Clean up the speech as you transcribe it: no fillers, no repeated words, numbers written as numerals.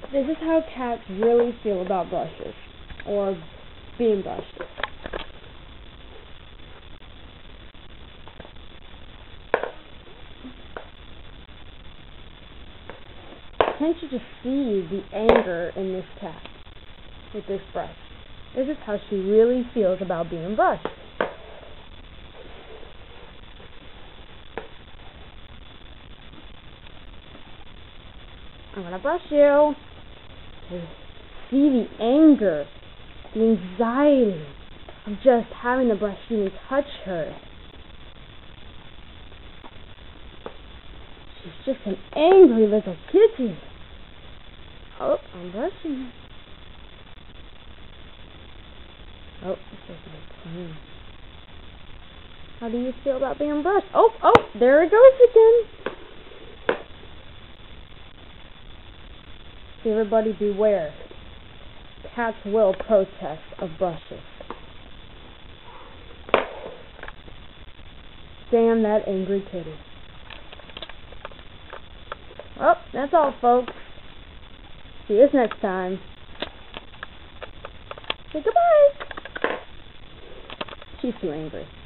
This is how cats really feel about brushes, or being brushed. Can't you just see the anger in this cat with this brush? This is how she really feels about being brushed. I'm gonna brush you. To see the anger, the anxiety of just having the brush even touch her. She's just an angry little kitty. Oh, I'm brushing her. Oh, this isn't clean. How do you feel about being brushed? Oh, there it goes again. Everybody beware. Cats will protest of brushes. Damn that angry kitty. Well, that's all, folks. See you next time. Say goodbye. She's too angry.